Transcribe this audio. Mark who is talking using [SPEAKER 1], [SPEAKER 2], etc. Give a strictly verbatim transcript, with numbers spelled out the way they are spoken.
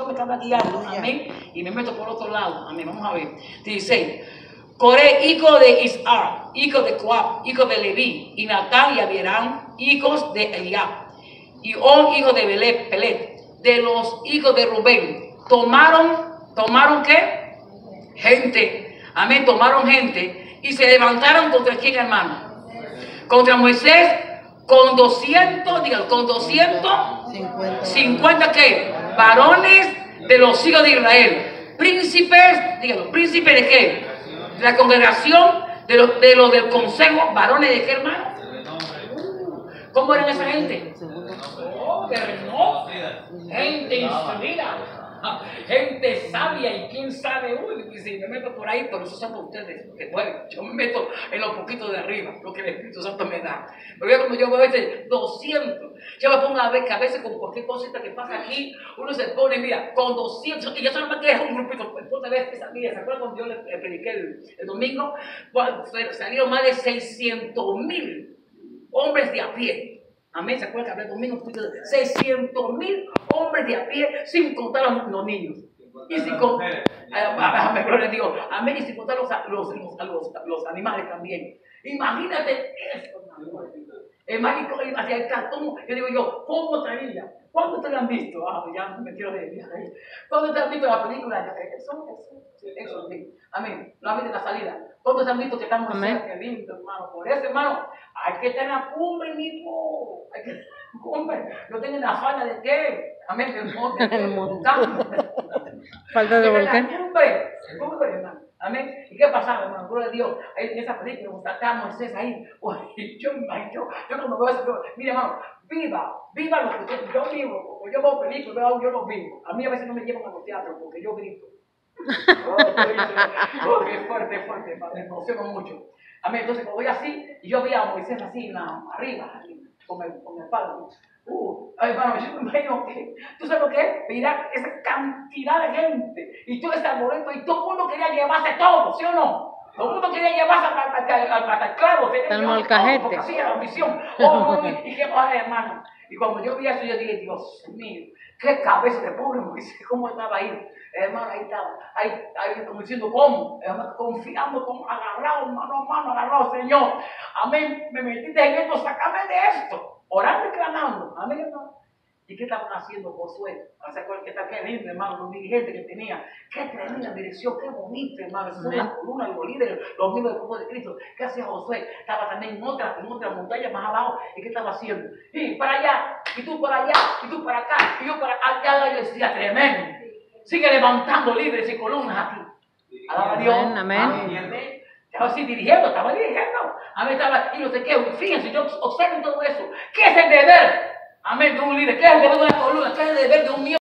[SPEAKER 1] Dios me está guiando, amén, y me meto por otro lado, amén, vamos a ver. Dice, Coré, hijo de Isar, hijo de Coab, hijo de Leví, y Natán y Abirán, hijos de Eliab, y On, hijo de Belet, Pelet, de los hijos de Rubén, tomaron, ¿tomaron qué? Gente, amén, tomaron gente, y se levantaron contra quién, hermano, contra Moisés, con doscientos, dígalo, con doscientos cincuenta, ¿qué? Varones de los hijos de Israel, príncipes, dígalo, príncipes de qué? De la congregación, de los de lo del consejo, varones de qué, hermano. ¿Cómo eran esa gente? Oh, no. Gente instruida, gente sabia, y quién sabe, uy, si me meto por ahí, pero eso son ustedes que pueden. Yo me meto en los poquitos de arriba, lo que el Espíritu Santo me da. Pero yo, como yo veo a veces doscientos, yo me pongo a ver que a veces con cualquier cosita que pasa aquí, uno se pone, mira, con doscientos, y yo solamente es un grupito, entonces ves esa mía, ¿se acuerdan cuando yo le, le prediqué el, el domingo? Cuando salieron más de seiscientos mil hombres de a pie. Amén, ¿se acuerdan que hablé el domingo? seiscientos mil hombres de a pie, sin contar a los niños. Y sin contar, mejor les digo, amén, y sin contar los, los, los, los, los animales también. Imagínate eso, el mágico, hacia el cartón, yo digo yo, ¿cómo traía? ¿Cuándo ustedes han visto? Ah, ya me quiero de ahí. ¿Cuándo ustedes han visto la película? Eso, eso, eso, sí. Amén. No han visto la salida. ¿Cuántos han visto que estamos cerca? Qué lindo, hermano. Por eso, hermano, hay que estar en la cumbre, mismo. Hay que estar en la cumbre. No tengan la falda de qué. Amén. Del monte. Del volcán.
[SPEAKER 2] Falta de volcán.
[SPEAKER 1] Cumbre. Cumbre, hermano. Amén. ¿Y qué pasaba, hermano? Gloria a Dios. Ahí en esa película, está Moisés ahí. Yo, yo, yo cuando veo eso, mira, hermano, viva, viva lo que yo vivo. Como yo veo películas, yo lo vivo. A mí a veces no me llevan a los teatros porque yo grito. Oh, oh, es fuerte, es fuerte, me emociono mucho. Amén. Entonces, como voy así, y yo vi a Moisés así, na, arriba, con el, con el palo. Uh, ay, hermano, yo me imagino que, ¿tú sabes lo que es? Mirar esa cantidad de gente, y todo ese arboreto, y todo el mundo quería llevarse todo, ¿sí o no? Todo el mundo quería llevarse hasta el clavo,
[SPEAKER 2] el molcajete.
[SPEAKER 1] Porque así era la ambición. Oh, y, y qué padre, hermano. Y cuando yo vi eso, yo dije, Dios mío, qué cabeza de pobre Moisés, cómo estaba ahí. Hermano, ahí estaba, ahí, ahí como diciendo, ¿cómo? Hermano, confiando, como agarrado, mano a mano, agarrado, Señor. Amén, me metiste en esto, sácame de esto. Orando y clamando. Amén, hermano. ¿Y qué estaban haciendo Josué? ¿Qué tal? Qué lindo, hermano, los dirigentes que tenía. Qué tremenda dirección, qué bonito, hermano. Es una columna, los líderes, los miembros del pueblo de Cristo. ¿Qué hacía Josué? Estaba también en otra, en otra montaña más abajo. ¿Y qué estaba haciendo? Y para allá, y tú para allá, y tú para acá, y yo para allá. Y decía, tremendo. Sigue levantando líderes y columnas aquí. Alaba a Dios.
[SPEAKER 2] Amén, amén.
[SPEAKER 1] Amén. Estaba así dirigiendo, estaba dirigiendo. Amén, estaba, y no sé qué. Fíjense, yo observen todo eso. ¿Qué es el deber? Amén, de un líder. ¿Qué es el deber de una columna? ¿Qué es el deber de un miembro?